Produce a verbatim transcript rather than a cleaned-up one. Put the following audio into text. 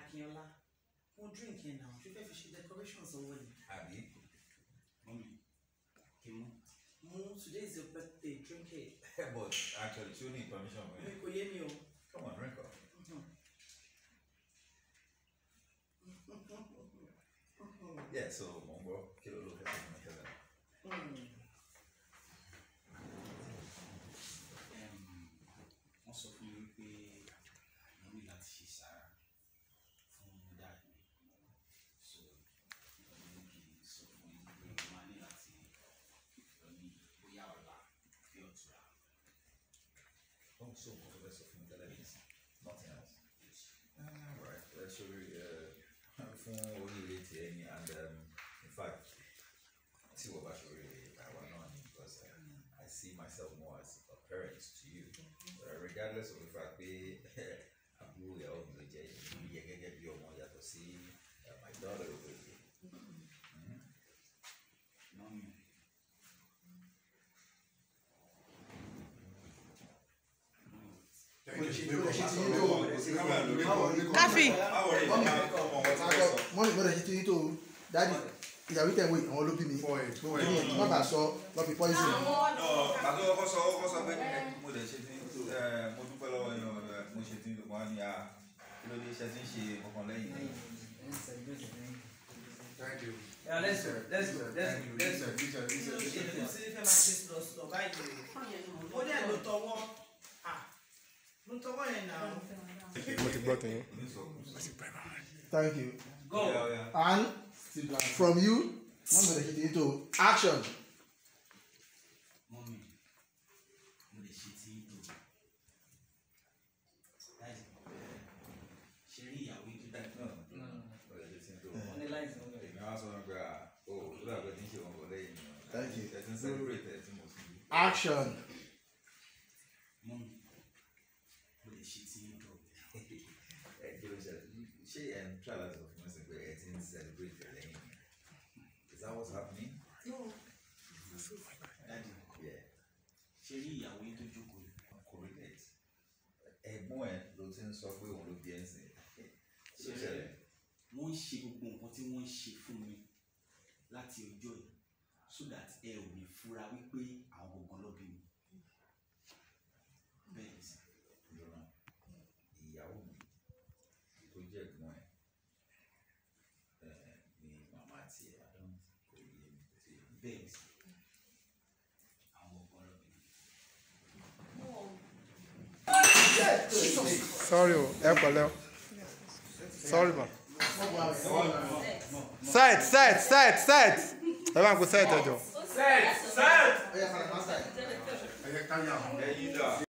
Akinola, we're drinking now. You have to decorations already. Abby, mommy, Kimu. Mo, today is your birthday. Drink it. But actually, she need permission. Come on, drink up. Yeah, so Mongo, kilo look at it. Also, for you, we know that she's from that. So, so for you, money that we are like future. Don't so much of us from television. Nothing else. Alright, let's show you uh from only and um in fact see what about really I want on because uh, I see myself more as a parent to you. Uh, regardless of the fact they I'm really out in the jail, you get your mother to see uh, my daughter over here. Mm-hmm. Mommy. Coffee. Money mo dey ṣe to daddy ìyàwó tẹ̀ wé àwọn olóbí mi má bàa sọ lọ fi poison. No, àti ọkọ sọ ọkọ sọ pé mo lè ṣe tí mo dúpẹ́ lọ́wọ́ yín mo ṣe tí wọ́n á ní a kí ló dé ṣe tí ń ṣe ọkàn lẹ́yìn lẹ́yìn. Thank you. Yeah, let's go. Let's go. Let's go. Let's go. Thank you. Go. Yeah, yeah. And from you, one more into action. Mommy, mo lè ṣe tí tó. Láti ṣe rí ìyàwó ìdí dájú náà. Thank you. Action. Action. Mommy, mo lè ṣe tí tó. She and travelers of Muslim were celebrate your name. Is that what's happening? No. Daddy, Yeah. ṣe rí ìyàwó ìdí tó jókòó. Correct. Ẹ̀gbọ́n ẹ̀ ló ti ń sọ pé òun ló bí ẹ̀ ń sìn. Ṣé ṣẹlẹ̀? Wọ́n ń ṣe gbogbo nǹkan tí wọ́n ń ṣe fún mi láti ọjọ́ yìí so that ẹ ò ní fura wípé àwọn gbọ̀ngàn ló bí mi. Bẹ́ẹ̀ ni sà. Lọ́nà ìyàwó mi tó jẹ́ ẹ̀gbọ́n ẹ̀ ni màmá tiẹ̀ àdán kò yé mi kò sí èmi. Bẹ́ẹ̀ ni sà. Àwọn gbọ̀ngàn ló bí mi. Sorry, ẹ pẹ̀lẹ́ o. Sorry ma. Set, set, set, set. Ẹ bá ń kó set ẹ jọ. Set, set. Ẹ yẹ ká yà wọ́n. Ẹ̀yin dà.